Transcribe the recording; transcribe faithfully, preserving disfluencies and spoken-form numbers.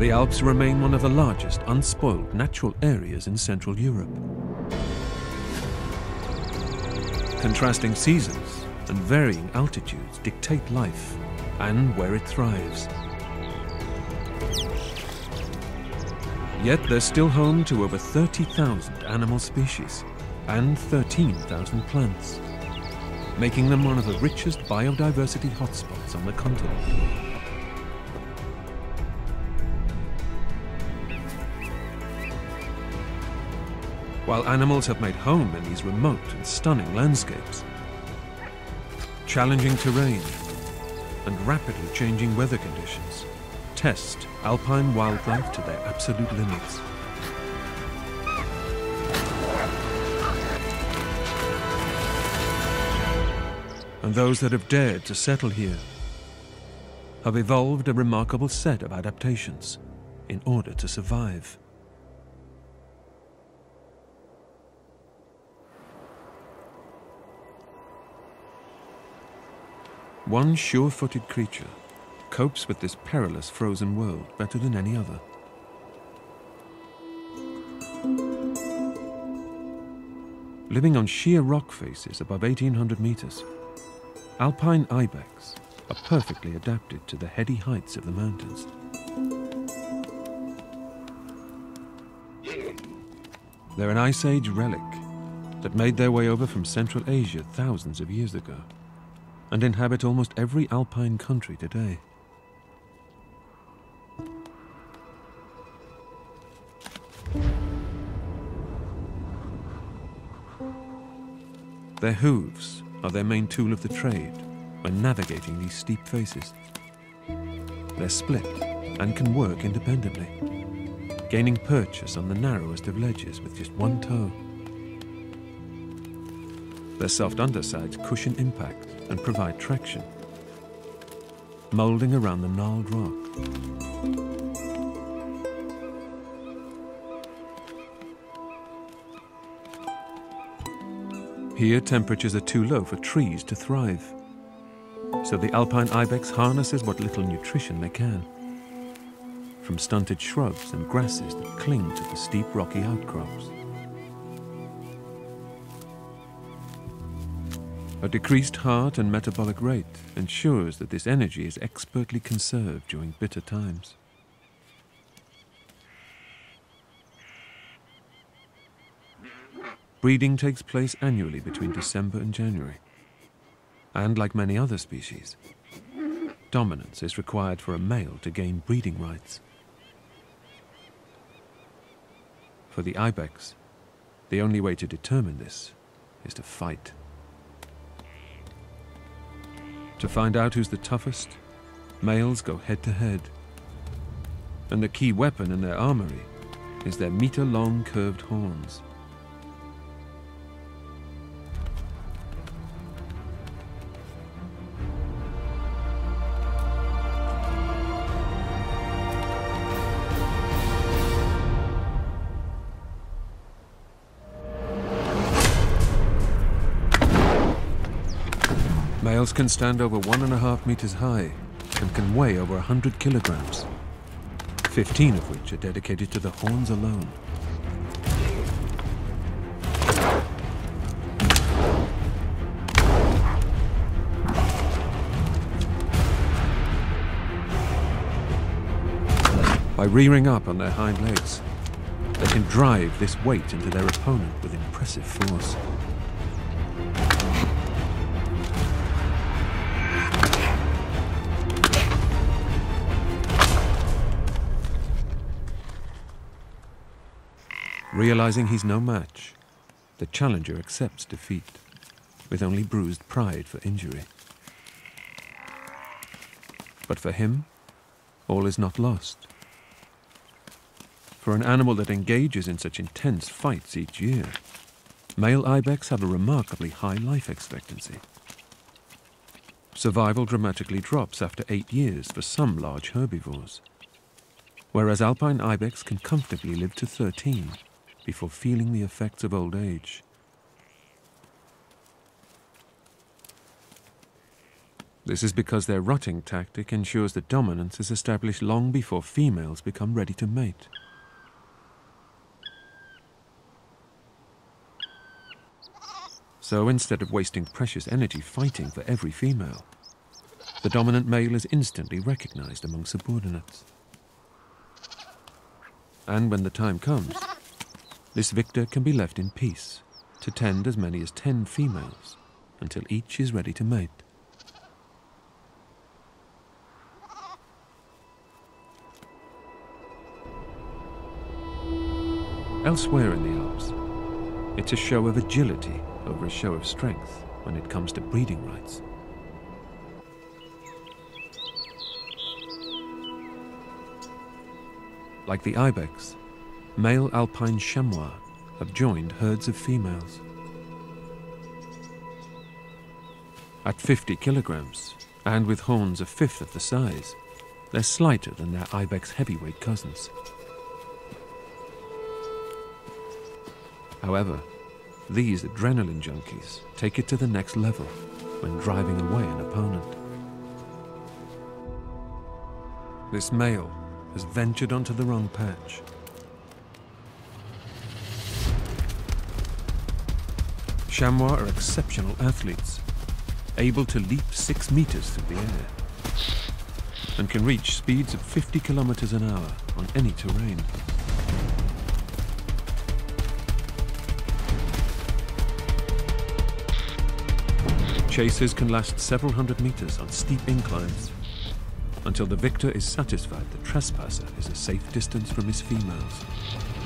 The Alps remain one of the largest unspoiled natural areas in Central Europe. Contrasting seasons and varying altitudes dictate life and where it thrives. Yet they're still home to over thirty thousand animal species and thirteen thousand plants, making them one of the richest biodiversity hotspots on the continent. While animals have made home in these remote and stunning landscapes, challenging terrain and rapidly changing weather conditions test alpine wildlife to their absolute limits. And those that have dared to settle here have evolved a remarkable set of adaptations in order to survive. One sure-footed creature copes with this perilous frozen world better than any other. Living on sheer rock faces above eighteen hundred meters, Alpine Ibex are perfectly adapted to the heady heights of the mountains. They're an Ice Age relic that made their way over from Central Asia thousands of years ago and inhabit almost every alpine country today. Their hooves are their main tool of the trade when navigating these steep faces. They're split and can work independently, gaining purchase on the narrowest of ledges with just one toe. Their soft undersides cushion impact and provide traction, moulding around the gnarled rock. Here, temperatures are too low for trees to thrive, so the Alpine Ibex harnesses what little nutrition they can from stunted shrubs and grasses that cling to the steep rocky outcrops. A decreased heart and metabolic rate ensures that this energy is expertly conserved during bitter times. Breeding takes place annually between December and January, and like many other species, dominance is required for a male to gain breeding rights. For the ibex, the only way to determine this is to fight. To find out who's the toughest, males go head-to-head. And the key weapon in their armory is their meter-long curved horns. Males can stand over one and a half meters high and can weigh over a hundred kilograms, fifteen of which are dedicated to the horns alone. By rearing up on their hind legs, they can drive this weight into their opponent with impressive force. Realizing he's no match, the challenger accepts defeat, with only bruised pride for injury. But for him, all is not lost. For an animal that engages in such intense fights each year, male ibex have a remarkably high life expectancy. Survival dramatically drops after eight years for some large herbivores, whereas alpine ibex can comfortably live to thirteen before feeling the effects of old age. This is because their rutting tactic ensures that dominance is established long before females become ready to mate. So instead of wasting precious energy fighting for every female, the dominant male is instantly recognized among subordinates. And when the time comes, this victor can be left in peace to tend as many as ten females until each is ready to mate. Elsewhere in the Alps, it's a show of agility over a show of strength when it comes to breeding rights. Like the ibex, male Alpine chamois have joined herds of females. At fifty kilograms, and with horns a fifth of the size, they're slighter than their ibex heavyweight cousins. However, these adrenaline junkies take it to the next level when driving away an opponent. This male has ventured onto the wrong patch. Chamois are exceptional athletes, able to leap six meters through the air, and can reach speeds of fifty kilometers an hour on any terrain. Chases can last several hundred meters on steep inclines, until the victor is satisfied the trespasser is a safe distance from his females.